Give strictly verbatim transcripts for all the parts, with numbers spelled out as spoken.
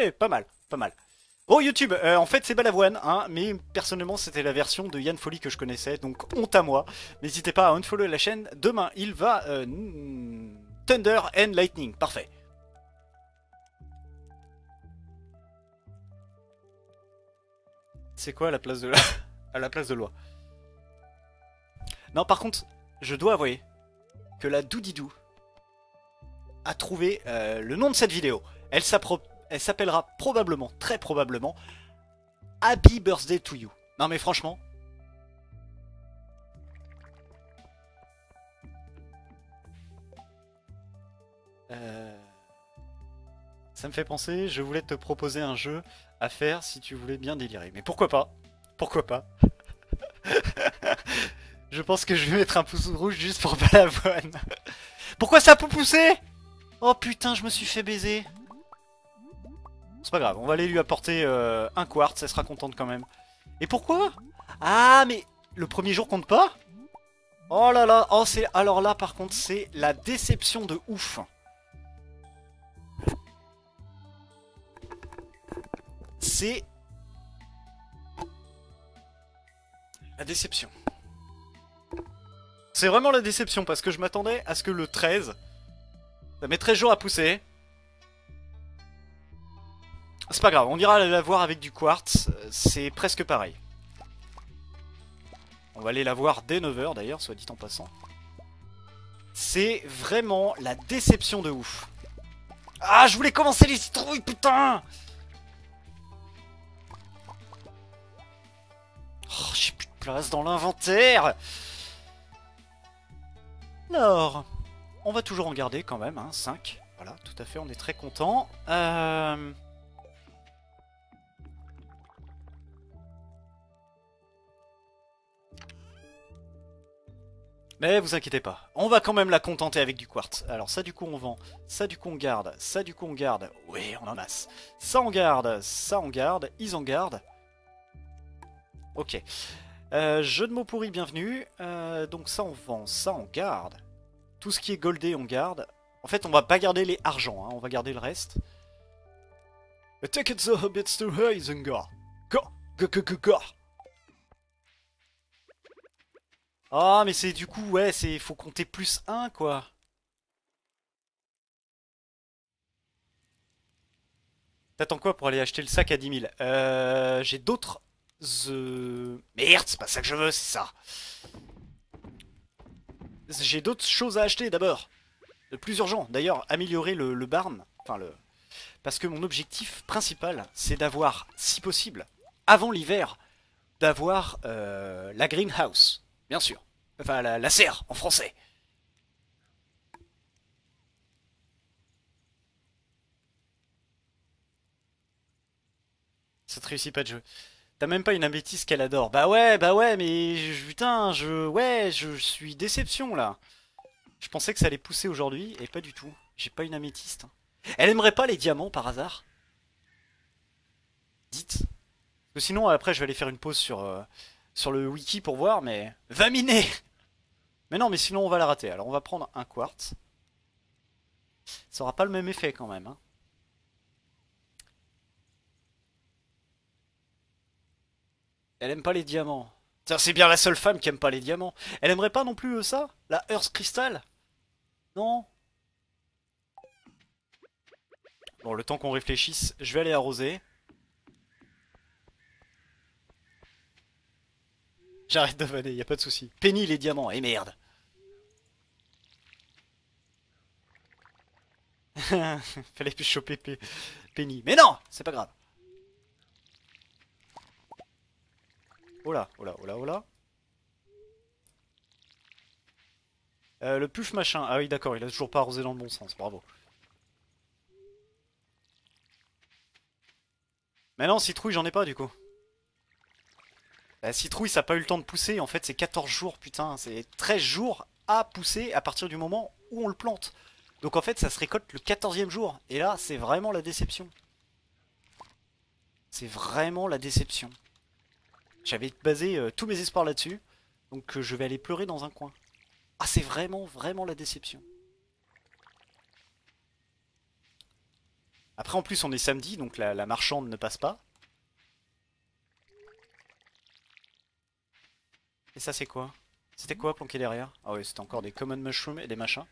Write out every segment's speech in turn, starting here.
Ouais, pas mal, pas mal. Oh YouTube, euh, en fait c'est Balavoine, hein, mais personnellement c'était la version de Yann Folly que je connaissais, donc honte à moi. N'hésitez pas à unfollow la chaîne, demain il va... Euh, Thunder and Lightning, parfait. C'est quoi à la place de la... à la place de loi? Non par contre, je dois avouer que la Doudidou a trouvé euh, le nom de cette vidéo. Elle s'appellera probablement, très probablement, Happy Birthday to You. Non mais franchement... Euh... Ça me fait penser, je voulais te proposer un jeu à faire si tu voulais bien délirer. Mais pourquoi pas? Pourquoi pas? Je pense que je vais mettre un pouce rouge juste pour Balavoine. Pourquoi ça peut pousser? Oh putain, je me suis fait baiser. C'est pas grave, on va aller lui apporter euh, un quartz, elle sera contente quand même. Et pourquoi? Ah, mais le premier jour compte pas? Oh là là, oh c'est... Alors là, par contre, c'est la déception de ouf. C'est... La déception. C'est vraiment la déception, parce que je m'attendais à ce que le treize... Ça met treize jours à pousser. C'est pas grave, on ira la voir avec du quartz, c'est presque pareil. On va aller la voir dès neuf heures d'ailleurs, soit dit en passant. C'est vraiment la déception de ouf. Ah, je voulais commencer les citrouilles, putain! Oh, j'ai plus de place dans l'inventaire! Alors, on va toujours en garder quand même, hein, cinq. Voilà, tout à fait, on est très content. Euh... Mais vous inquiétez pas, on va quand même la contenter avec du quartz. Alors ça du coup on vend, ça du coup on garde, ça du coup on garde. Oui, on en masse. Ça on garde, ça on garde, ils en gardent. Ok. Euh, jeu de mots pourris, bienvenue. Euh, donc ça on vend, ça on garde. Tout ce qui est goldé on garde. En fait on va pas garder les argents, hein, on va garder le reste. Attack the hobbits to Isengard. Go, go, go, go, go. Ah, mais c'est du coup, ouais, c'est faut compter plus un quoi. T'attends quoi pour aller acheter le sac à dix mille? Euh, j'ai d'autres... Euh... Merde, c'est pas ça que je veux, c'est ça. J'ai d'autres choses à acheter d'abord. Le plus urgent, d'ailleurs, améliorer le, le barn. Enfin, le... Parce que mon objectif principal, c'est d'avoir, si possible, avant l'hiver, d'avoir euh, la greenhouse, bien sûr. Enfin, la, la serre, en français. Ça te réussit pas de jeu. T'as même pas une améthyste qu'elle adore. Bah ouais, bah ouais, mais je- putain, je... Ouais, je suis déception, là. Je pensais que ça allait pousser aujourd'hui, et pas du tout. J'ai pas une améthyste. Elle aimerait pas les diamants, par hasard? Dites. Parce que sinon, après, je vais aller faire une pause sur, euh, sur le wiki pour voir, mais... Va miner! Mais non, mais sinon, on va la rater. Alors, on va prendre un quartz. Ça aura pas le même effet, quand même, hein. Elle aime pas les diamants. C'est bien la seule femme qui aime pas les diamants. Elle aimerait pas non plus euh, ça? La Earth Crystal? Non? Bon, le temps qu'on réfléchisse, je vais aller arroser. J'arrête de vanner, y a pas de souci. Penny les diamants, et merde. Fallait plus choper Pe- Penny. Mais non, c'est pas grave. Oh là, oh là, oh là, oh là. Euh, le puf machin. Ah oui, d'accord, il a toujours pas arrosé dans le bon sens, bravo. Mais non, citrouille, j'en ai pas du coup. La citrouille, ça a pas eu le temps de pousser. En fait, c'est quatorze jours, putain. C'est treize jours à pousser à partir du moment où on le plante. Donc en fait, ça se récolte le quatorzième jour. Et là, c'est vraiment la déception. C'est vraiment la déception. J'avais basé euh, tous mes espoirs là-dessus. Donc euh, je vais aller pleurer dans un coin. Ah, c'est vraiment, vraiment la déception. Après, en plus, on est samedi, donc la, la marchande ne passe pas. Et ça, c'est quoi? C'était quoi planqué derrière? Ah oui, c'était encore des common mushrooms et des machins.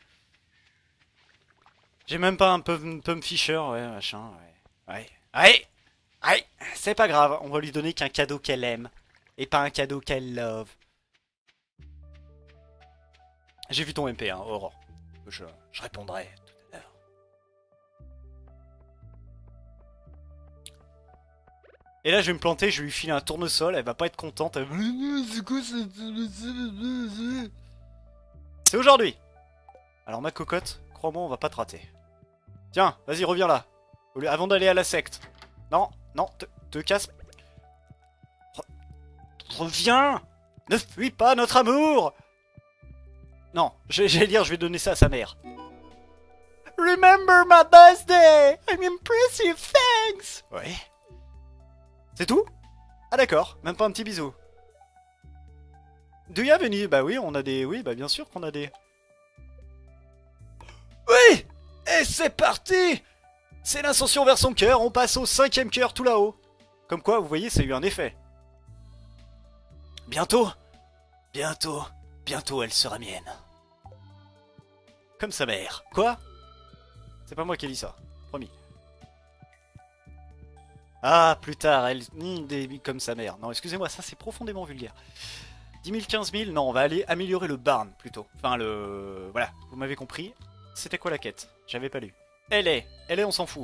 J'ai même pas un Pum, Pum Fisher, ouais, machin, ouais. Ouais, ouais, ouais, c'est pas grave, on va lui donner qu'un cadeau qu'elle aime. Et pas un cadeau qu'elle love. J'ai vu ton M P, hein, Aurore. Je, je répondrai tout à l'heure. Et là, je vais me planter, je vais lui filer un tournesol, elle va pas être contente. Elle... C'est quoi ce tournesol? C'est aujourd'hui. Alors ma cocotte, crois-moi, on va pas te rater. Tiens, vas-y, reviens là. Avant d'aller à la secte. Non, non, te, te casse. Re reviens. Ne fuis pas notre amour. Non, j'allais dire, je vais donner ça à sa mère. Remember my birthday. I'm impressive, thanks. Ouais. C'est tout? Ah d'accord, même pas un petit bisou. Do you have any? Bah oui, on a des... Oui, bah bien sûr qu'on a des... Oui. Et c'est parti. C'est l'ascension vers son cœur, on passe au cinquième cœur tout là-haut. Comme quoi, vous voyez, ça a eu un effet. Bientôt, bientôt, bientôt elle sera mienne. Comme sa mère. Quoi? C'est pas moi qui ai dit ça, promis. Ah, plus tard, elle... Mmh, des... comme sa mère. Non, excusez-moi, ça c'est profondément vulgaire. dix mille, quinze mille, non, on va aller améliorer le barn, plutôt. Enfin, le... Voilà, vous m'avez compris. C'était quoi la quête? J'avais pas lu. Elle est, elle est, on s'en fout.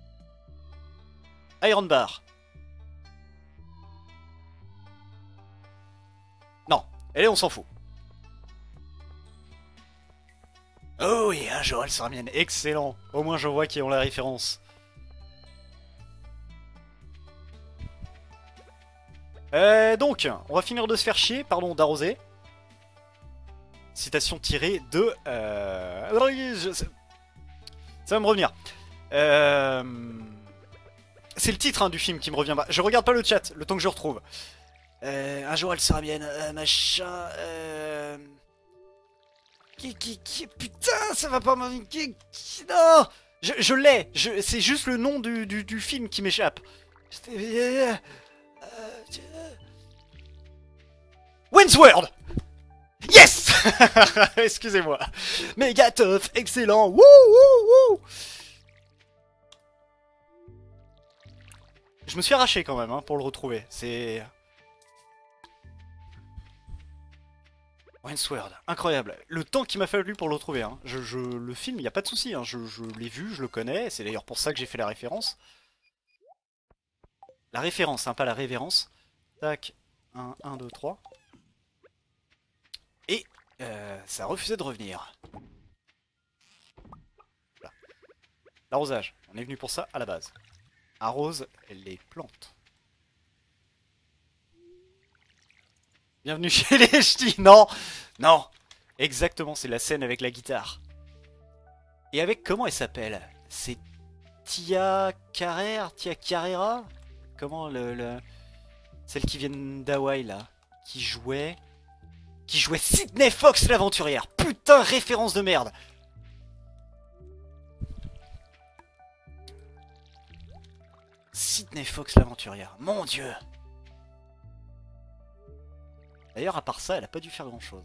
Iron Bar. Non, elle est, on s'en fout. Oh oui, un jour elle sera mienne. Excellent. Au moins je vois qui ont la référence. Euh, donc, on va finir de se faire chier, pardon, d'arroser. Citation tirée de... Euh... Je... Ça va me revenir. Euh... C'est le titre hein, du film qui me revient. Je regarde pas le chat, le temps que je retrouve. Euh, un jour elle sera mienne, euh, machin... Euh... Qui, qui, qui... Putain, ça va pas m'indiquer... Non, je, je l'ai. C'est juste le nom du, du, du film qui m'échappe. Euh... Windsword. Yes. Excusez-moi. Méga tough, excellent. Wouh, wouh, wouh. Je me suis arraché quand même hein, pour le retrouver. C'est... Windsword, incroyable. Le temps qu'il m'a fallu pour le retrouver. Hein. Je, je, le film, il n'y a pas de souci. Hein. Je, je l'ai vu, je le connais. C'est d'ailleurs pour ça que j'ai fait la référence. La référence, hein, pas la révérence. Tac. un, un, deux, trois. Et euh, ça refusait de revenir. L'arrosage, on est venu pour ça à la base. Arrose les plantes. Bienvenue chez les ch'tis. Non, non. Exactement, c'est la scène avec la guitare. Et avec, comment elle s'appelle? C'est Tia Carrera? Tia Carrera? Comment le, le... Celle qui vient d'Hawaï là. Qui jouait... Qui jouait Sydney Fox l'aventurière. Putain, référence de merde. Sydney Fox l'aventurière. Mon dieu. D'ailleurs, à part ça, elle a pas dû faire grand chose.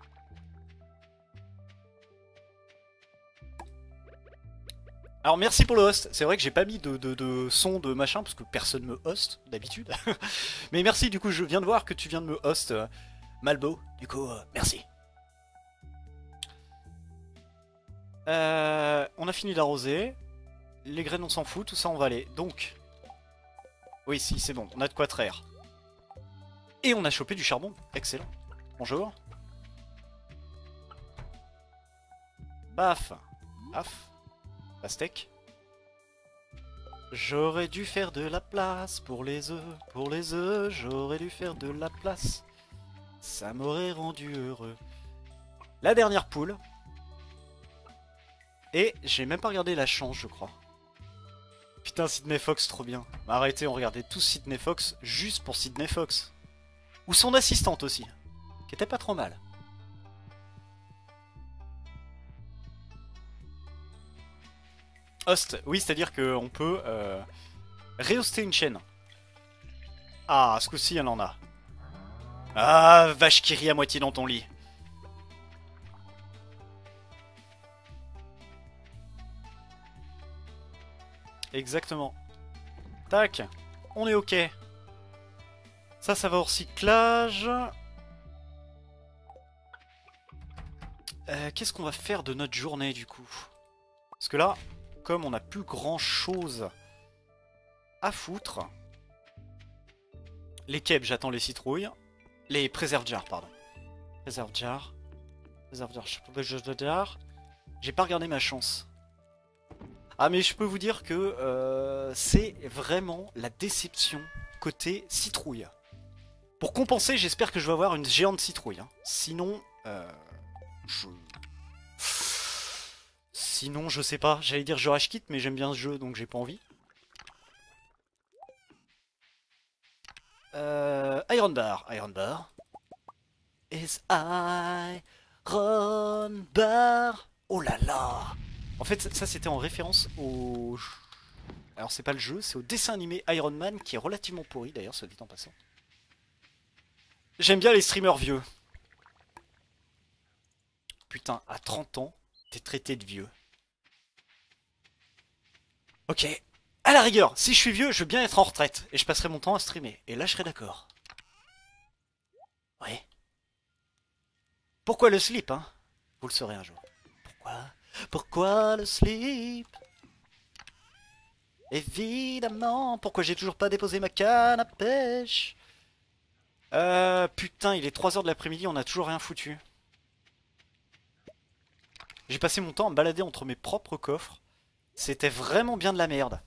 Alors merci pour le host, c'est vrai que j'ai pas mis de, de, de son de machin parce que personne me host d'habitude. Mais merci, du coup je viens de voir que tu viens de me host euh, Malbo, du coup euh, merci. Euh, on a fini d'arroser, les graines on s'en fout, tout ça on va aller. Donc, oui si c'est bon, on a de quoi traire. Et on a chopé du charbon, excellent. Bonjour. Baf, baf. Pastèque. J'aurais dû faire de la place pour les œufs, pour les œufs, j'aurais dû faire de la place. Ça m'aurait rendu heureux. La dernière poule. Et j'ai même pas regardé la chance, je crois. Putain, Sydney Fox, trop bien. Arrêtez, on regardait tous Sydney Fox juste pour Sydney Fox. Ou son assistante aussi, qui était pas trop mal. Host, oui, c'est-à-dire qu'on peut euh, rehoster une chaîne. Ah, ce coup-ci, elle en a. Ah, vache qui rit à moitié dans ton lit. Exactement. Tac, on est ok. Ça, ça va au recyclage. Euh, Qu'est-ce qu'on va faire de notre journée, du coup? Parce que là, comme on n'a plus grand-chose à foutre... Les kebs, j'attends les citrouilles. Les préserve jars, pardon. Préserve jars. Préserve jars. J'ai pas regardé ma chance. Ah, mais je peux vous dire que euh, c'est vraiment la déception côté citrouille. Pour compenser, j'espère que je vais avoir une géante citrouille. Hein. Sinon, euh, je... Sinon, je sais pas. J'allais dire je rage quitte, mais j'aime bien ce jeu, donc j'ai pas envie. Euh, Iron Bar. Iron Bar. Is Iron Bar. Oh là là. En fait, ça c'était en référence au... Alors c'est pas le jeu, c'est au dessin animé Iron Man qui est relativement pourri d'ailleurs, soit dit en passant. J'aime bien les streamers vieux. Putain, à trente ans, t'es traité de vieux. Ok. À la rigueur, si je suis vieux, je veux bien être en retraite. Et je passerai mon temps à streamer. Et là, je serai d'accord. Oui. Pourquoi le slip, hein? Vous le saurez un jour. Pourquoi? Pourquoi le slip? Évidemment. Pourquoi j'ai toujours pas déposé ma canne à pêche? Euh... Putain, il est trois heures de l'après-midi, on a toujours rien foutu. J'ai passé mon temps à me balader entre mes propres coffres. C'était vraiment bien de la merde.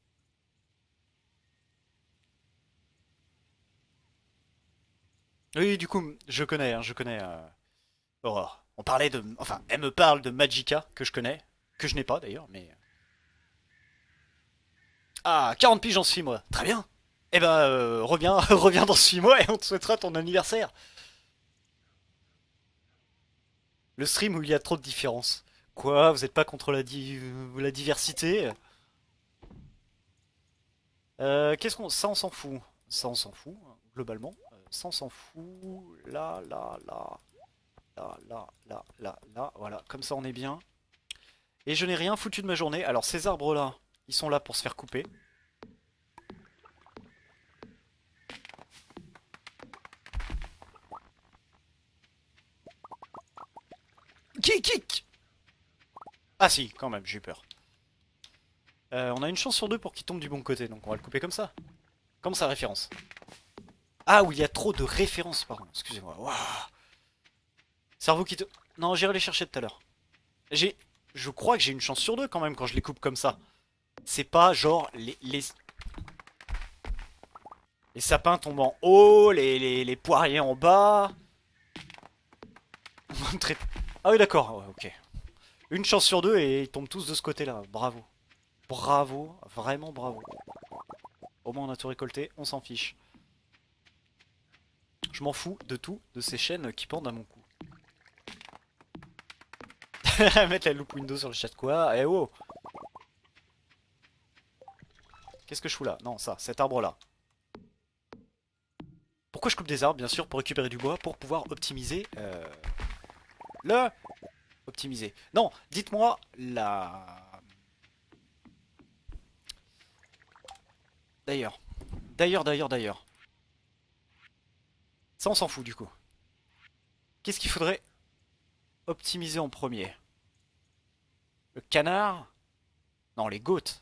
Oui, du coup, je connais, hein, je connais euh, Aurore. On parlait de... Enfin, elle me parle de Magicka, que je connais. Que je n'ai pas, d'ailleurs, mais... Ah, quarante piges en six mois. Très bien. Eh ben, euh, reviens, reviens dans six mois et on te souhaitera ton anniversaire. Le stream où il y a trop de différences. Quoi? Vous êtes pas contre la, di... la diversité? Euh, qu'est-ce qu'on... Ça, on s'en fout. Ça, on s'en fout, globalement. Euh, ça, on s'en fout. Là, là, là. Là, là, là, là, là. Voilà, comme ça, on est bien. Et je n'ai rien foutu de ma journée. Alors, ces arbres-là, ils sont là pour se faire couper. Kick, kick. Ah si, quand même, j'ai eu peur. Euh, on a une chance sur deux pour qu'il tombe du bon côté, donc on va le couper comme ça. Comme ça, référence. Ah, où il y a trop de références, pardon, excusez-moi. Waouh. Cerveau qui te... Non, j'irai les chercher tout à l'heure. J'ai... Je crois que j'ai une chance sur deux quand même quand je les coupe comme ça. C'est pas genre les... Les, les sapins tombent en haut, les, les, les poiriers en bas. Ah oui, d'accord, ouais, ok. Une chance sur deux et ils tombent tous de ce côté-là. Bravo. Bravo, vraiment bravo. Au moins on a tout récolté, on s'en fiche. Je m'en fous de tout, de ces chaînes qui pendent à mon cou. Mettre la loupe window sur le chat quoi? Eh oh! Qu'est-ce que je fous là? Non, ça, cet arbre-là. Pourquoi je coupe des arbres? Bien sûr, pour récupérer du bois, pour pouvoir optimiser... Euh... Le... Optimiser. Non, dites-moi la... D'ailleurs. D'ailleurs, d'ailleurs, d'ailleurs. Ça, on s'en fout du coup. Qu'est-ce qu'il faudrait optimiser en premier? Le canard? Non, les goats.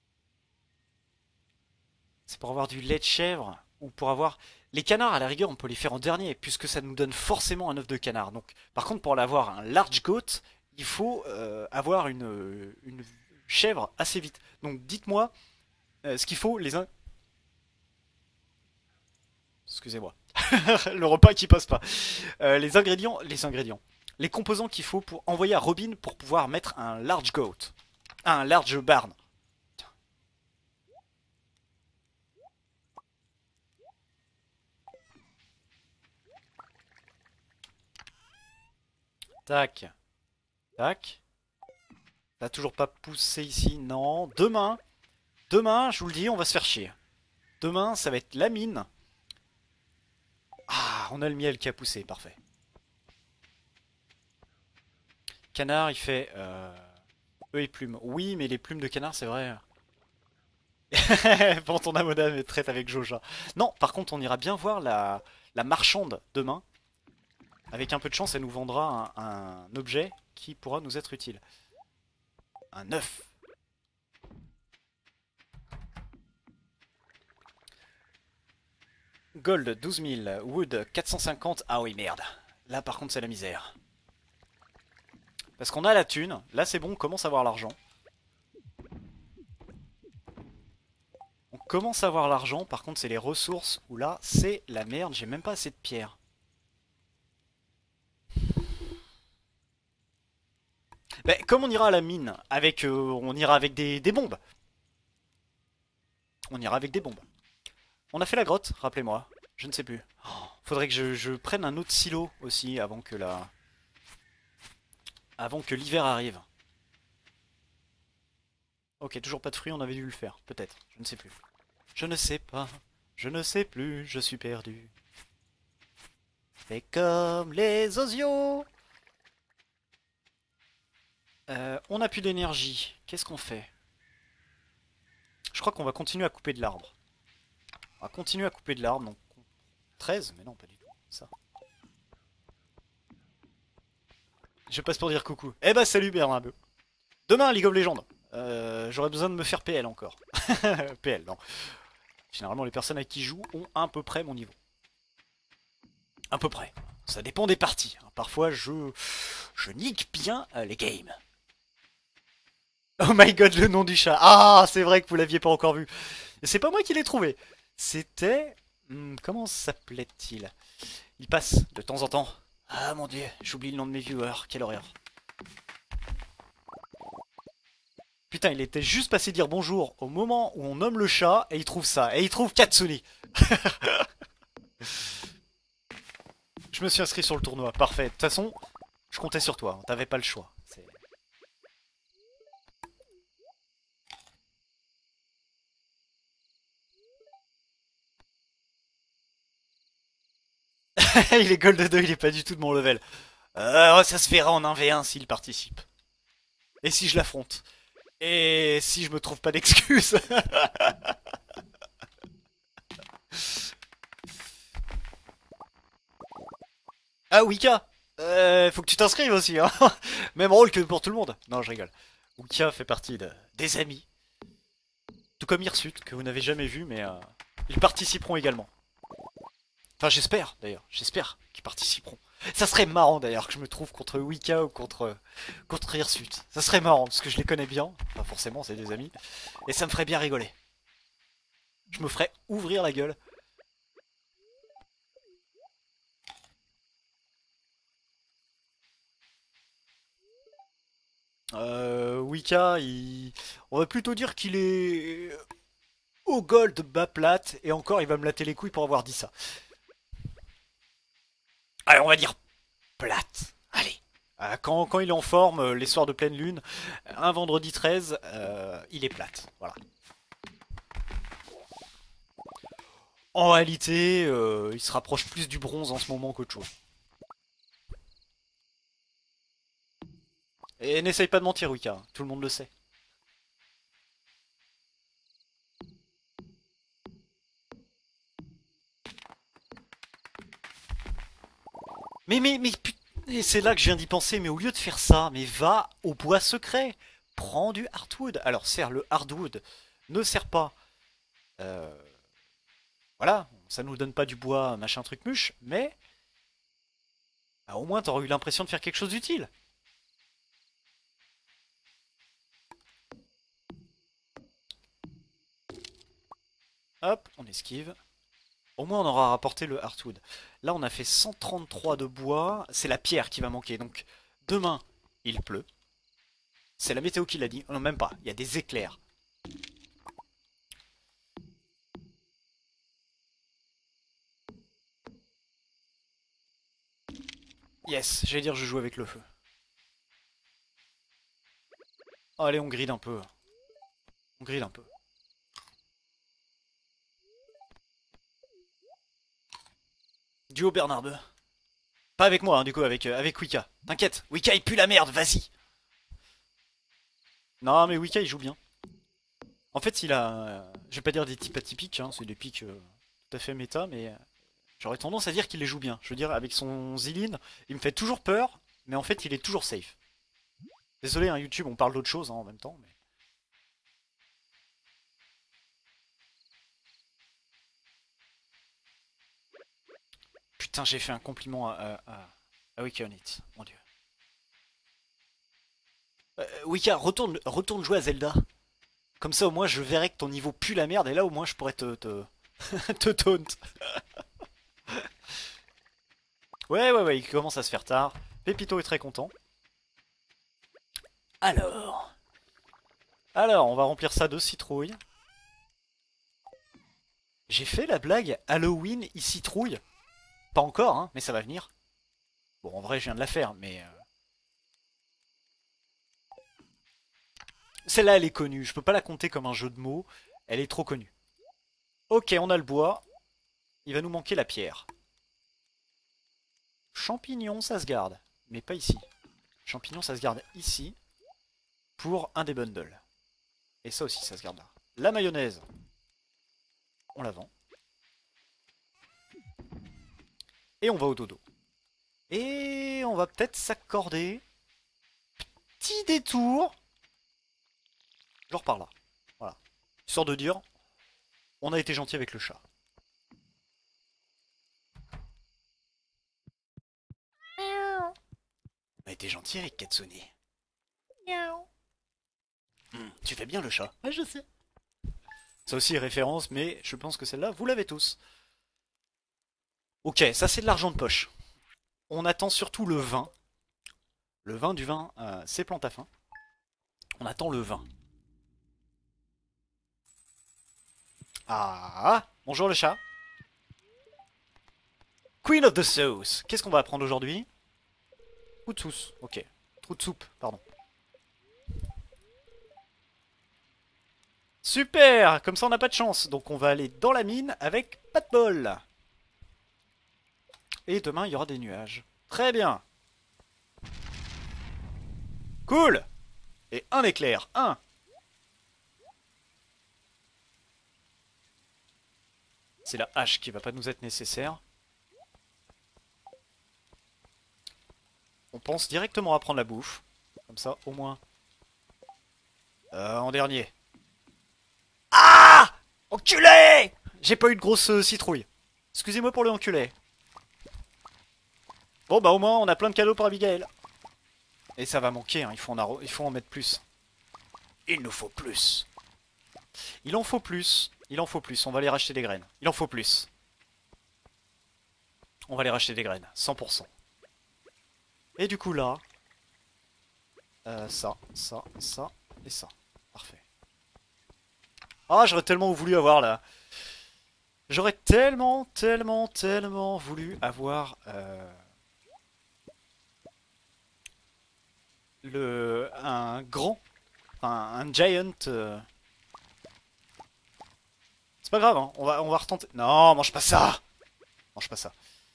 C'est pour avoir du lait de chèvre ou pour avoir... Les canards, à la rigueur, on peut les faire en dernier puisque ça nous donne forcément un œuf de canard. Donc, par contre, pour l'avoir un large goat, il faut euh, avoir une, une chèvre assez vite. Donc, dites-moi euh, ce qu'il faut les... In... Excusez-moi. Le repas qui passe pas. Euh, les ingrédients... Les ingrédients. Les composants qu'il faut pour envoyer à Robin pour pouvoir mettre un large goat. Un large barn. Tac. Tac. Ça a toujours pas poussé ici, non. Demain, demain, je vous le dis, on va se faire chier. Demain, ça va être la mine. Ah, on a le miel qui a poussé, parfait. Canard, il fait... Euh... Eux et plumes. Oui, mais les plumes de canard, c'est vrai. Bon, ton amoda me traite avec Joja. Non, par contre, on ira bien voir la, la marchande demain. Avec un peu de chance, elle nous vendra un, un objet qui pourra nous être utile. Un œuf. Gold, douze mille. Wood, quatre cent cinquante. Ah oui, merde. Là, par contre, c'est la misère. Parce qu'on a la thune. Là, c'est bon, on commence à avoir l'argent. On commence à avoir l'argent. Par contre, c'est les ressources où là, c'est la merde. J'ai même pas assez de pierres. Ben, comme on ira à la mine, avec, euh, on ira avec des, des bombes. On ira avec des bombes. On a fait la grotte, rappelez-moi. Je ne sais plus. Oh, faudrait que je, je prenne un autre silo aussi avant que la... Avant que l'hiver arrive. Ok, toujours pas de fruits, on avait dû le faire. Peut-être, je ne sais plus. Je ne sais pas, je ne sais plus, je suis perdu. Fais comme les osios. Euh, on n'a plus d'énergie. Qu'est-ce qu'on fait? Je crois qu'on va continuer à couper de l'arbre. On va continuer à couper de l'arbre, donc treize, mais non, pas du tout. Ça. Je passe pour dire coucou. Eh bah salut Bernard. Demain, League of Legends. Euh, J'aurais besoin de me faire P L encore. P L, non. Généralement, les personnes avec qui je joue ont à peu près mon niveau. À peu près. Ça dépend des parties. Parfois, je, je nique bien euh, les games. Oh my god, le nom du chat. Ah, c'est vrai que vous l'aviez pas encore vu. Et c'est pas moi qui l'ai trouvé. C'était... Hmm, comment s'appelait-il? Il passe de temps en temps. Ah mon dieu, j'oublie le nom de mes viewers. Quelle horreur. Putain, il était juste passé dire bonjour au moment où on nomme le chat et il trouve ça. Et il trouve Katsuni. Je me suis inscrit sur le tournoi. Parfait. De toute façon, je comptais sur toi. T'avais pas le choix. Il est gold deux, il est pas du tout de mon level. Euh, ça se verra en un v un s'il participe. Et si je l'affronte. Et si je me trouve pas d'excuses. Ah, Wika, euh, faut que tu t'inscrives aussi, hein. Même rôle que pour tout le monde. Non, je rigole. Wika fait partie de, des amis. Tout comme Hirsute, que vous n'avez jamais vu, mais euh, ils participeront également. Enfin, j'espère, d'ailleurs. J'espère qu'ils participeront. Ça serait marrant, d'ailleurs, que je me trouve contre Wika ou contre, contre Hirsute. Ça serait marrant, parce que je les connais bien. Pas forcément, c'est des amis. Et ça me ferait bien rigoler. Je me ferais ouvrir la gueule. Euh, Wika, il... on va plutôt dire qu'il est au gold bas plate, et encore il va me latter les couilles pour avoir dit ça. Allez, on va dire plate. Allez. Euh, Quand, quand il est en forme, euh, les soirs de pleine lune, un vendredi treize, euh, il est plate. Voilà. En réalité, euh, il se rapproche plus du bronze en ce moment qu'autre chose. Et n'essaye pas de mentir, Wika, tout le monde le sait. Mais, mais, mais, putain, et c'est là que je viens d'y penser, mais au lieu de faire ça, mais va au bois secret. Prends du hardwood. Alors, certes, le hardwood ne sert pas. Euh, voilà, ça nous donne pas du bois, machin truc muche, mais bah, au moins t'auras eu l'impression de faire quelque chose d'utile. Hop, on esquive. Au moins on aura rapporté le hardwood. Là on a fait cent trente-trois de bois, c'est la pierre qui va manquer. Donc demain il pleut. C'est la météo qui l'a dit. Non même pas, il y a des éclairs. Yes, j'allais dire je joue avec le feu. Allez, on grille un peu. On grille un peu. Duo Bernard. Pas avec moi, hein, du coup, avec, euh, avec Wika. T'inquiète, Wika il pue la merde, vas-y. Non, mais Wika il joue bien. En fait, il a... euh, je vais pas dire des types atypiques, hein, c'est des pics euh, tout à fait méta, mais... euh, j'aurais tendance à dire qu'il les joue bien. Je veux dire, avec son Zilin, il me fait toujours peur, mais en fait, il est toujours safe. Désolé, hein, YouTube, on parle d'autre chose hein, en même temps, mais... Putain, j'ai fait un compliment à, à, à, à Wika on it, mon dieu. Euh, Wika, retourne, retourne jouer à Zelda. Comme ça, au moins, je verrai que ton niveau pue la merde, et là, au moins, je pourrais te... te, te taunt. Ouais, ouais, ouais, il commence à se faire tard. Pépito est très content. Alors... Alors, on va remplir ça de citrouilles. J'ai fait la blague Halloween, il citrouille. Pas encore, hein, mais ça va venir. Bon, en vrai, je viens de la faire, mais... Euh... Celle-là, elle est connue. Je peux pas la compter comme un jeu de mots. Elle est trop connue. Ok, on a le bois. Il va nous manquer la pierre. Champignon, ça se garde. Mais pas ici. Champignon, ça se garde ici. Pour un des bundles. Et ça aussi, ça se garde là. La mayonnaise. On la vend. Et on va au dodo. Et on va peut-être s'accorder. Petit détour. Genre par là. Voilà. Histoire de dire, on a été gentil avec le chat. On a été gentil avec Katsune. Mmh, tu fais bien le chat. Ouais, je sais. Ça aussi est référence, mais je pense que celle-là, vous l'avez tous. Ok, ça c'est de l'argent de poche. On attend surtout le vin. Le vin du vin, euh, c'est plante à fin. On attend le vin. Ah, bonjour le chat. Queen of the Sauce. Qu'est-ce qu'on va apprendre aujourd'hui? Trou de sauce, ok. Trou de soupe, pardon. Super. Comme ça on n'a pas de chance. Donc on va aller dans la mine avec pas de bol. Et demain il y aura des nuages. Très bien. Cool. Et un éclair. Un. C'est la hache qui va pas nous être nécessaire. On pense directement à prendre la bouffe. Comme ça, au moins. Euh, en dernier. Ah! Enculé! J'ai pas eu de grosse euh, citrouille. Excusez-moi pour le enculé. Bon bah au moins on a plein de cadeaux pour Abigail. Et ça va manquer, hein. il, faut en il faut en mettre plus. Il nous faut plus. Il en faut plus. Il en faut plus. On va aller racheter des graines. Il en faut plus. On va aller racheter des graines. cent pour cent. Et du coup là... Euh, ça, ça, ça et ça. Parfait. Ah, j'aurais tellement voulu avoir là. J'aurais tellement, tellement, tellement voulu avoir... Euh... Le... Un grand... Un, un giant... Euh... C'est pas grave, hein. on, va, on va retenter... Non, mange pas ça. Mange pas ça.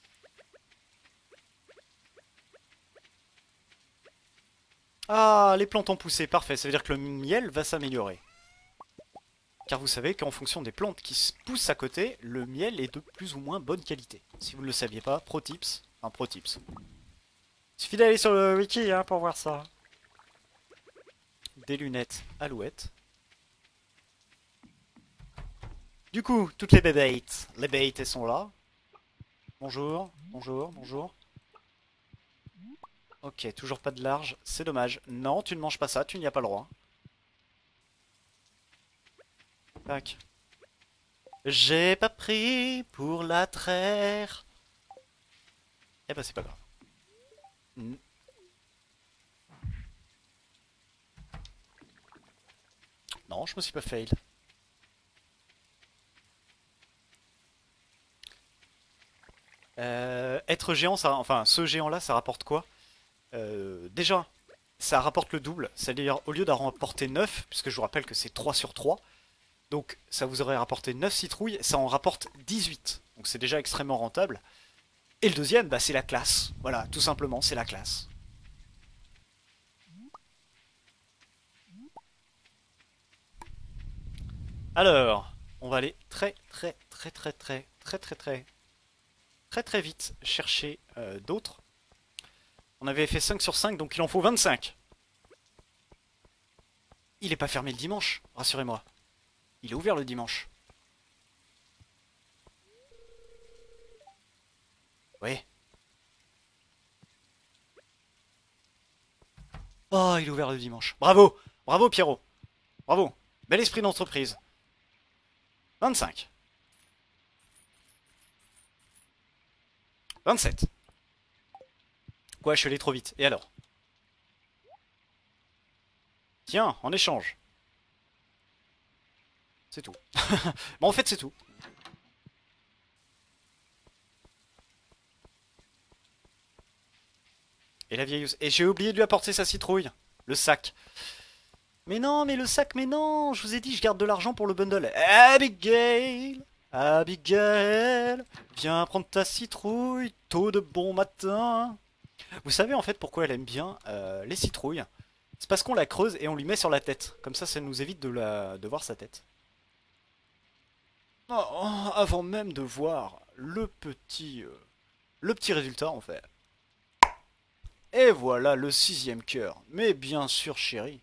Ah, les plantes ont poussé, parfait. Ça veut dire que le miel va s'améliorer. Car vous savez qu'en fonction des plantes qui se poussent à côté, le miel est de plus ou moins bonne qualité. Si vous ne le saviez pas, pro tips. Enfin, pro tips. Il suffit d'aller sur le wiki hein, pour voir ça. Des lunettes alouettes. Du coup, toutes les bébêtes. Les bêtes, elles sont là. Bonjour, bonjour, bonjour. Ok, toujours pas de large, c'est dommage. Non, tu ne manges pas ça, tu n'y as pas le droit. Tac. J'ai pas pris pour la traire. Eh ben c'est pas grave. Mm. Non, je me suis pas fail. Euh, être géant, ça, enfin ce géant là, ça rapporte quoi? euh, Déjà, ça rapporte le double. C'est-à-dire, au lieu d'en rapporter neuf, puisque je vous rappelle que c'est trois sur trois, donc ça vous aurait rapporté neuf citrouilles, ça en rapporte dix-huit. Donc c'est déjà extrêmement rentable. Et le deuxième, bah, c'est la classe. Voilà, tout simplement, c'est la classe. Alors, on va aller très très très très très très très très très très vite chercher euh, d'autres. On avait fait cinq sur cinq, donc il en faut vingt-cinq. Il est pas fermé le dimanche, rassurez-moi. Il est ouvert le dimanche. Oui. Oh, il est ouvert le dimanche. Bravo. Bravo Pierrot. Bravo. Bel esprit d'entreprise. vingt-cinq. vingt-sept. Quoi, je suis allé trop vite. Et alors? Tiens, en échange. C'est tout. Bon, en fait, c'est tout. Et la vieille... Et j'ai oublié de lui apporter sa citrouille. Le sac. Mais non, mais le sac, mais non. Je vous ai dit, je garde de l'argent pour le bundle. Abigail, Abigail, viens prendre ta citrouille. Tôt de bon matin. Vous savez en fait pourquoi elle aime bien euh, les citrouilles? C'est parce qu'on la creuse et on lui met sur la tête. Comme ça, ça nous évite de, la... de voir sa tête. Oh, oh, avant même de voir le petit, euh, le petit résultat en fait. Et voilà le sixième cœur. Mais bien sûr, chérie.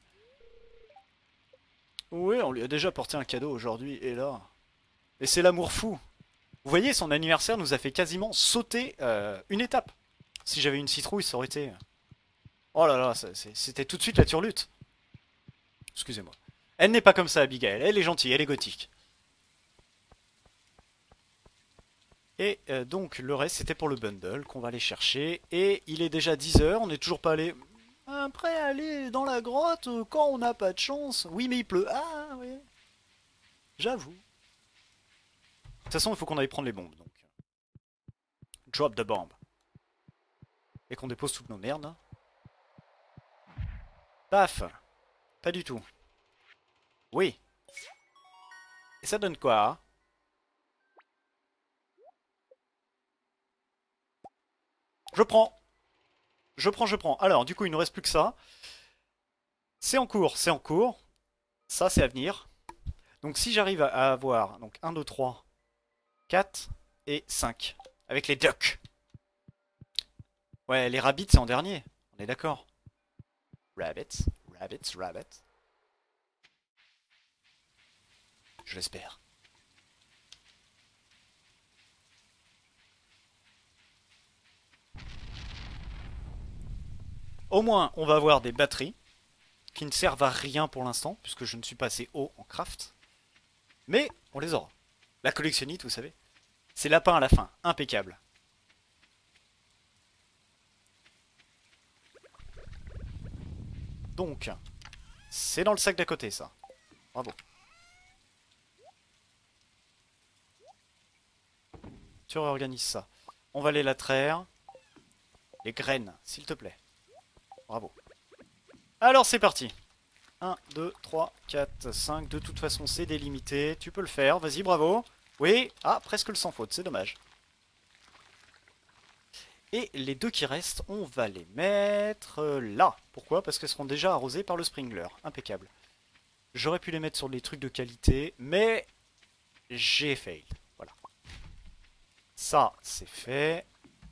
Oui, on lui a déjà porté un cadeau aujourd'hui, et là... Et c'est l'amour fou. Vous voyez, son anniversaire nous a fait quasiment sauter euh, une étape. Si j'avais une citrouille, ça aurait été... Oh là là, c'était tout de suite la turlute. Excusez-moi. Elle n'est pas comme ça, Abigail. Elle est gentille, elle est gothique. Et euh, donc, le reste, c'était pour le bundle qu'on va aller chercher. Et il est déjà dix heures, on n'est toujours pas allé... Après, aller dans la grotte quand on n'a pas de chance. Oui, mais il pleut. Ah, oui. J'avoue. De toute façon, il faut qu'on aille prendre les bombes, donc. Drop the bomb. Et qu'on dépose toutes nos merdes. Paf. Pas du tout. Oui. Et ça donne quoi, hein? Je prends. Je prends, je prends. Alors, du coup, il ne nous reste plus que ça. C'est en cours, c'est en cours. Ça, c'est à venir. Donc, si j'arrive à avoir donc un, deux, trois, quatre et cinq. Avec les ducks. Ouais, les rabbits, c'est en dernier. On est d'accord. Rabbits, rabbits, rabbits. Je l'espère. Au moins, on va avoir des batteries qui ne servent à rien pour l'instant, puisque je ne suis pas assez haut en craft. Mais on les aura. La collectionnite, vous savez. C'est lapin à la fin. Impeccable. Donc, c'est dans le sac d'à côté, ça. Bravo. Tu réorganises ça. On va aller la traire. Les graines, s'il te plaît. Bravo. Alors, c'est parti. un, deux, trois, quatre, cinq. De toute façon, c'est délimité. Tu peux le faire. Vas-y, bravo. Oui. Ah, presque le sans faute. C'est dommage. Et les deux qui restent, on va les mettre là. Pourquoi? Parce qu'elles seront déjà arrosées par le sprinkler. Impeccable. J'aurais pu les mettre sur des trucs de qualité, mais j'ai fail. Voilà. Ça, c'est fait.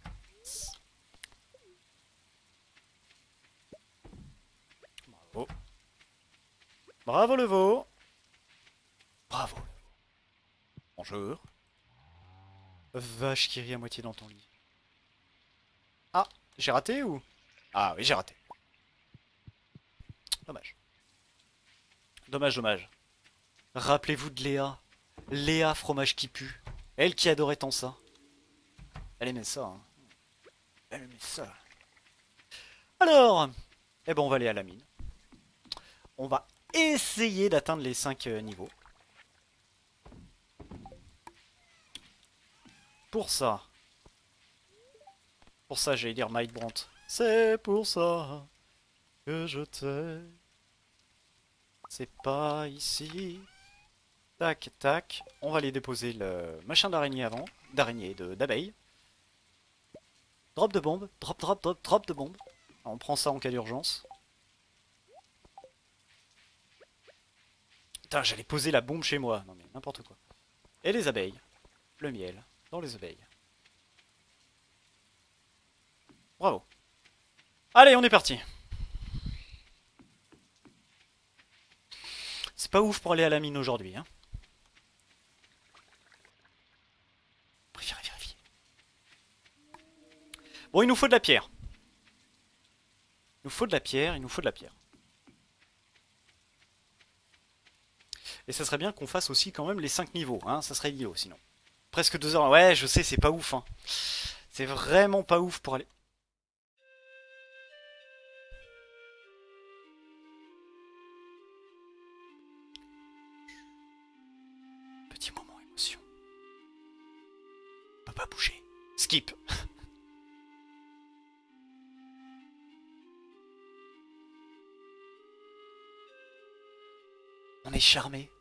Bravo. Bravo le veau. Bravo. Bonjour. Vache qui rit à moitié dans ton lit. Ah, j'ai raté ou? Ah oui, j'ai raté. Dommage. Dommage, dommage. Rappelez-vous de Léa. Léa, fromage qui pue. Elle qui adorait tant ça. Elle aimait ça. Hein. Elle aimait ça. Alors, eh ben on va aller à la mine. On va essayer d'atteindre les cinq euh, niveaux. Pour ça. Pour ça, j'allais dire Mike Brandt. C'est pour ça que je t'aime. C'est pas ici. Tac, tac. On va aller déposer le machin d'araignée avant. D'araignée, de- d'abeille. Drop de bombe. Drop, drop, drop, drop de bombe. On prend ça en cas d'urgence. Putain, j'allais poser la bombe chez moi. Non mais n'importe quoi. Et les abeilles. Le miel. Dans les abeilles. Bravo. Allez, on est parti. C'est pas ouf pour aller à la mine aujourd'hui, hein. Préférez vérifier. Bon, il nous faut de la pierre. Il nous faut de la pierre, il nous faut de la pierre. Et ça serait bien qu'on fasse aussi quand même les cinq niveaux, hein. Ça serait idiot sinon. Presque deux heures. Ouais, je sais, c'est pas ouf, hein. C'est vraiment pas ouf pour aller... Petit moment émotion. On peut pas bouger. Skip. On est charmé.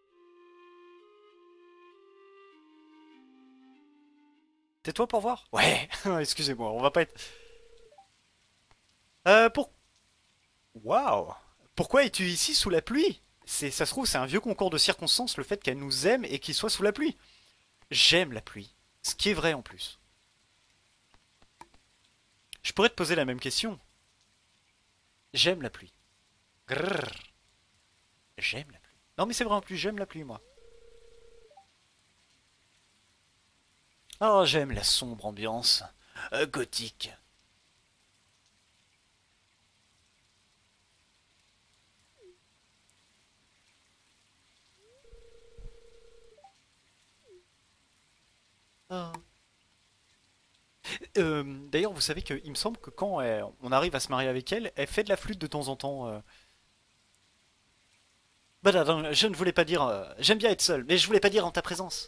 Tais-toi pour voir. Ouais, excusez-moi, on va pas être... Euh, pour... Waouh. Pourquoi es-tu ici sous la pluie? C'est, ça se trouve, c'est un vieux concours de circonstances, le fait qu'elle nous aime et qu'il soit sous la pluie. J'aime la pluie. Ce qui est vrai en plus. Je pourrais te poser la même question. J'aime la pluie. Grrr. J'aime la pluie. Non mais c'est vrai en plus, j'aime la pluie moi. Oh, j'aime la sombre ambiance. Euh, gothique. Oh. Euh, D'ailleurs, vous savez qu'il me semble que quand elle- on arrive à se marier avec elle, elle fait de la flûte de temps en temps. euh. Bah non, non, je ne voulais pas dire... euh, J'aime bien être seul, mais je voulais pas dire en ta présence.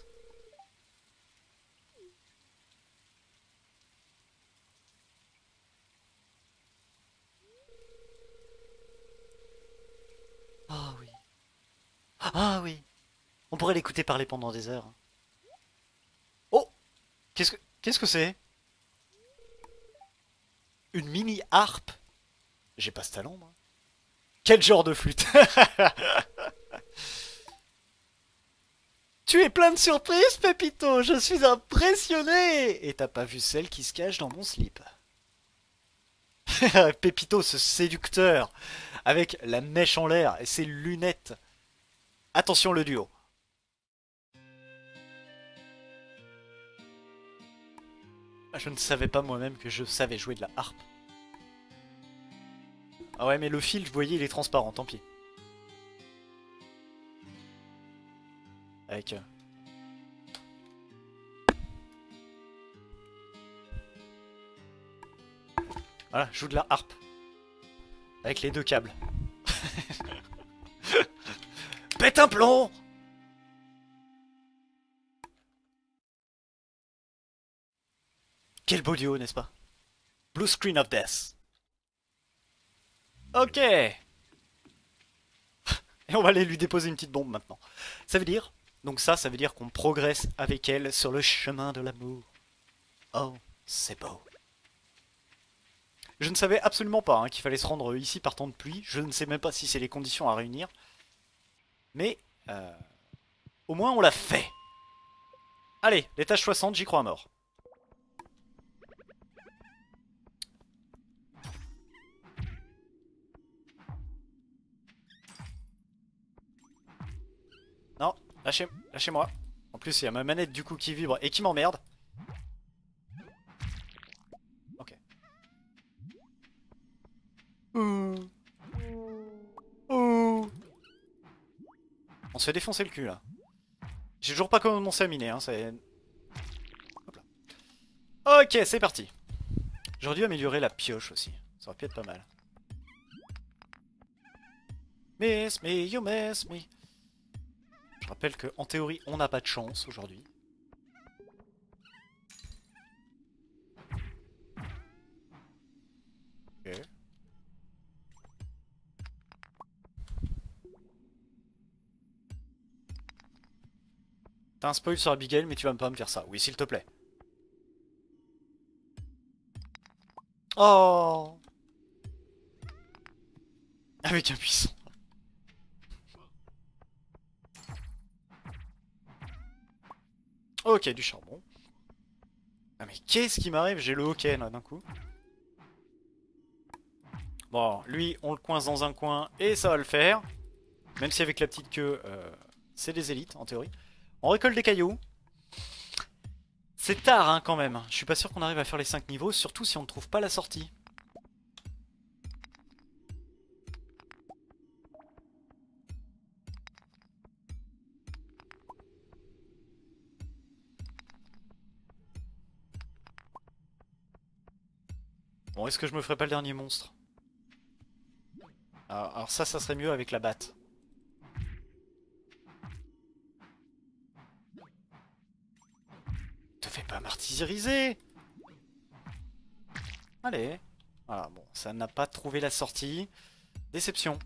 Ah oui. Ah oui. On pourrait l'écouter parler pendant des heures. Oh! Qu'est-ce que... Qu'est-ce que c'est? Une mini harpe? J'ai pas ce talent, moi. Quel genre de flûte? Tu es plein de surprises, Pépito. Je suis impressionné. Et t'as pas vu celle qui se cache dans mon slip? Pépito, ce séducteur, avec la mèche en l'air et ses lunettes. Attention le duo. Je ne savais pas moi-même que je savais jouer de la harpe. Ah ouais, mais le fil, vous voyez, il est transparent, tant pis. Avec... euh, Voilà, je joue de la harpe. Avec les deux câbles. Pète un plomb! Quel beau duo, n'est-ce pas? Blue Screen of Death. Ok. Et on va aller lui déposer une petite bombe maintenant. Ça veut dire... Donc ça, ça veut dire qu'on progresse avec elle sur le chemin de l'amour. Oh, c'est beau. Je ne savais absolument pas hein, qu'il fallait se rendre ici par temps de pluie. Je ne sais même pas si c'est les conditions à réunir. Mais... Euh, au moins on l'a fait. Allez, l'étage soixante, j'y crois à mort. Non, lâchez, lâchez-moi. En plus, il y a ma manette du coup qui vibre et qui m'emmerde. Ok. Ouh. Ouh. On se fait défoncer le cul là. J'ai toujours pas commencé à miner, hein, c'est... Hop là. Ok, c'est parti. J'aurais dû améliorer la pioche aussi. Ça aurait pu être pas mal. Miss me, you miss me. Je rappelle que en théorie, on n'a pas de chance aujourd'hui. Ok. T'as un spoil sur Abigail, mais tu vas pas me faire ça. Oui, s'il te plaît. Oh! Avec un buisson. Ok, du charbon. Ah mais qu'est-ce qui m'arrive? J'ai le hockey là d'un coup. Bon, lui, on le coince dans un coin et ça va le faire. Même si avec la petite queue, euh, c'est des élites en théorie. On récolte des cailloux. C'est tard hein, quand même. Je suis pas sûr qu'on arrive à faire les cinq niveaux, surtout si on ne trouve pas la sortie. Bon, est-ce que je me ferai pas le dernier monstre? alors, alors ça, ça serait mieux avec la batte. Te fais pas martyriser! Allez. Voilà, bon, ça n'a pas trouvé la sortie. Déception.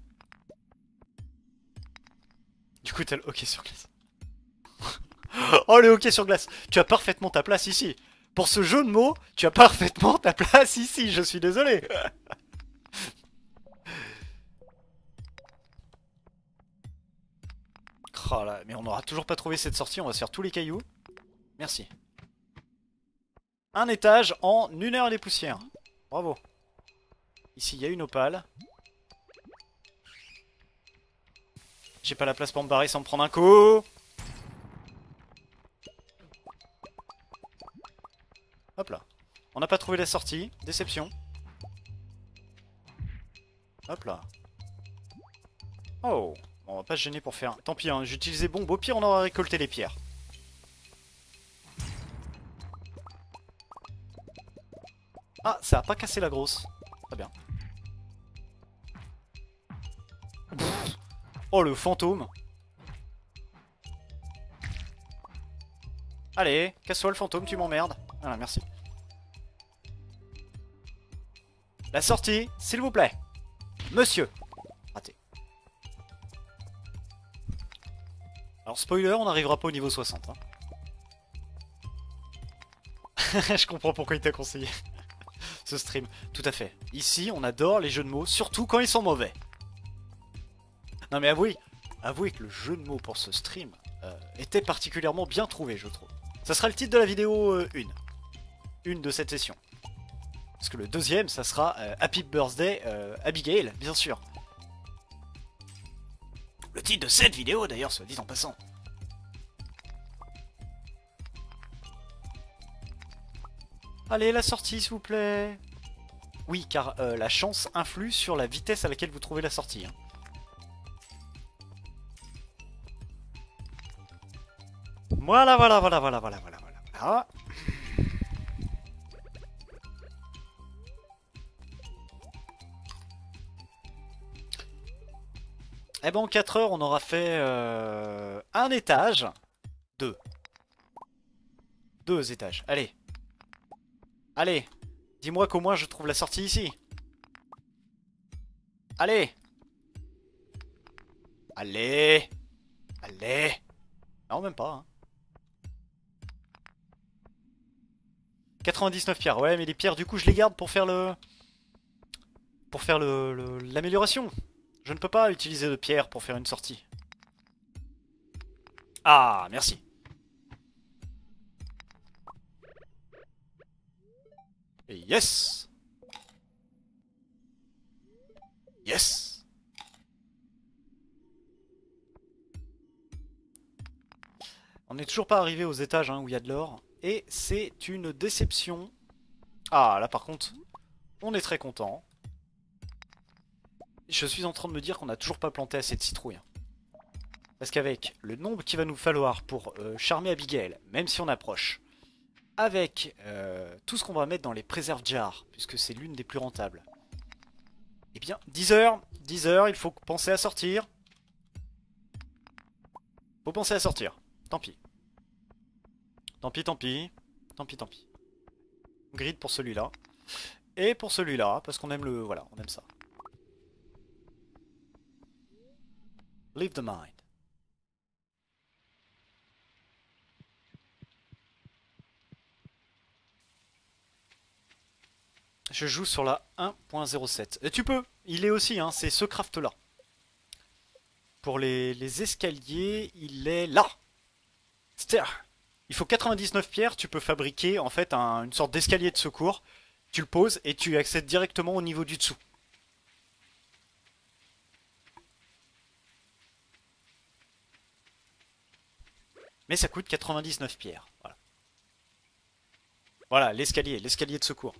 Du coup, t'as le hockey sur glace. Oh, le hockey sur glace! Tu as parfaitement ta place ici. Pour ce jeu de mots, tu as parfaitement ta place ici, je suis désolé. Oh là, mais on n'aura toujours pas trouvé cette sortie, on va se faire tous les cailloux. Merci. Un étage en une heure et des poussières. Bravo. Ici, il y a une opale. J'ai pas la place pour me barrer sans me prendre un coup. Hop là. On n'a pas trouvé la sortie. Déception. Hop là. Oh. Bon, on va pas se gêner pour faire... Tant pis, hein, j'utilisais bon. Au pire, on aura récolté les pierres. Ah, ça a pas cassé la grosse. Très bien. Pff. Oh, le fantôme. Allez, casse-toi le fantôme, tu m'emmerdes. Voilà, merci. La sortie, s'il vous plaît. Monsieur. Raté. Alors, spoiler, on n'arrivera pas au niveau soixante. Hein. Je comprends pourquoi il t'a conseillé ce stream. Tout à fait. Ici, on adore les jeux de mots, surtout quand ils sont mauvais. Non mais avouez, avouez que le jeu de mots pour ce stream euh, était particulièrement bien trouvé, je trouve. Ça sera le titre de la vidéo euh, une. Une de cette session. Parce que le deuxième, ça sera euh, Happy Birthday euh, Abigail, bien sûr. Le titre de cette vidéo, d'ailleurs, soit dit en passant. Allez, la sortie, s'il vous plaît. Oui, car euh, la chance influe sur la vitesse à laquelle vous trouvez la sortie. Hein. Voilà, voilà, voilà, voilà, voilà, voilà, voilà. Eh ben en quatre heures, on aura fait euh, un étage. Deux. Deux étages. Allez. Allez. Dis-moi qu'au moins je trouve la sortie ici. Allez. Allez. Allez. Non, même pas. Hein. quatre-vingt-dix-neuf pierres. Ouais, mais les pierres, du coup, je les garde pour faire le... Pour faire le l'amélioration. Je ne peux pas utiliser de pierres pour faire une sortie. Ah, merci. Et yes. Yes. On n'est toujours pas arrivé aux étages hein, où il y a de l'or. Et c'est une déception. Ah, là par contre, on est très content. Je suis en train de me dire qu'on n'a toujours pas planté assez de citrouilles. Parce qu'avec le nombre qu'il va nous falloir pour euh, charmer Abigail, même si on approche, avec euh, tout ce qu'on va mettre dans les préserves jars, puisque c'est l'une des plus rentables, eh bien, dix heures, dix heures, il faut penser à sortir. Faut penser à sortir. Tant pis. Tant pis, tant pis. Tant pis, tant pis. Grid pour celui-là. Et pour celui-là, parce qu'on aime le... Voilà, on aime ça. Leave the mind. Je joue sur la un point zéro sept. Et tu peux, il est aussi, hein, c'est ce craft là. Pour les, les escaliers, il est là. Stair. Il faut quatre-vingt-dix-neuf pierres, tu peux fabriquer en fait un- une sorte d'escalier de secours. Tu le poses et tu accèdes directement au niveau du dessous. Mais ça coûte quatre-vingt-dix-neuf pierres. Voilà, voilà l'escalier, l'escalier de secours.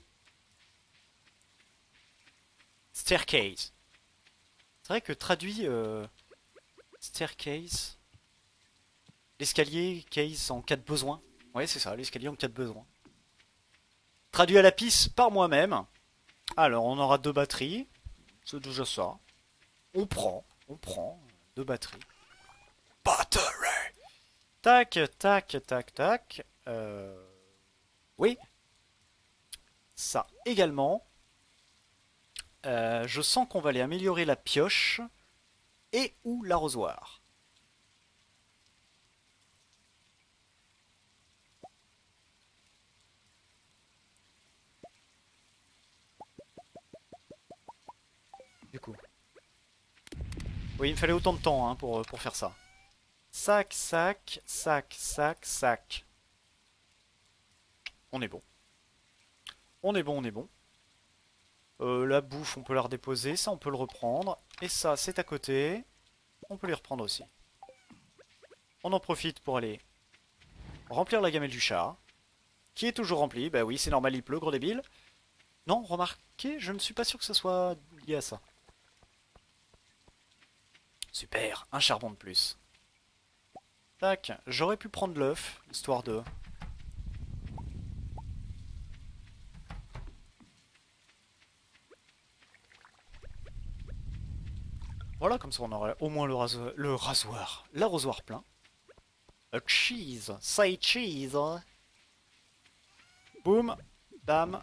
Staircase. C'est vrai que traduit euh, staircase, l'escalier case en cas de besoin. Ouais, c'est ça, l'escalier en cas de besoin. Traduit à la pisse par moi-même. Alors, on aura deux batteries. C'est déjà ça. On prend, on prend deux batteries. Battery. Tac, tac, tac, tac. Euh... Oui. Ça également. Euh, je sens qu'on va aller améliorer la pioche et ou l'arrosoir. Du coup. Oui, il me fallait autant de temps hein, pour, pour faire ça. Sac, sac, sac, sac, sac. On est bon. On est bon, on est bon. Euh, la bouffe, on peut la redéposer. Ça, on peut le reprendre. Et ça, c'est à côté. On peut les reprendre aussi. On en profite pour aller remplir la gamelle du chat. Qui est toujours remplie. Bah oui, c'est normal, il pleut, gros débile. Non, remarquez, je ne suis pas sûr que ce soit lié à ça. Super, un charbon de plus. Tac, j'aurais pu prendre l'œuf, histoire de... Voilà, comme ça on aurait au moins le, raso le rasoir, l'arrosoir plein. A cheese, say cheese. Boum, bam.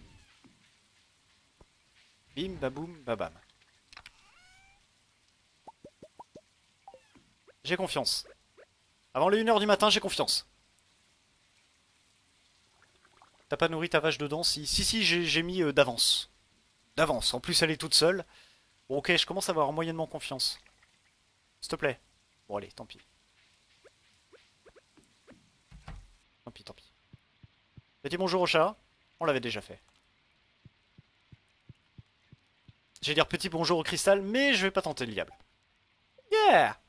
Bim, baboum, babam. J'ai confiance. Avant les une heure du matin, j'ai confiance. T'as pas nourri ta vache dedans? Si, si, si j'ai mis euh, d'avance. D'avance. En plus, elle est toute seule. Bon, ok, je commence à avoir moyennement confiance. S'il te plaît. Bon, allez, tant pis. Tant pis, tant pis. Petit bonjour au chat. On l'avait déjà fait. J'allais dire petit bonjour au cristal, mais je vais pas tenter le diable. Yeah!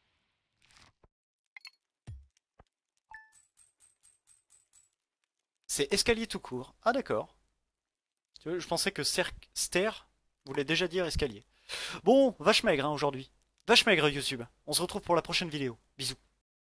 C'est escalier tout court. Ah d'accord. Je pensais que stair voulait déjà dire escalier. Bon, vache maigre hein, aujourd'hui. Vache maigre YouTube. On se retrouve pour la prochaine vidéo. Bisous.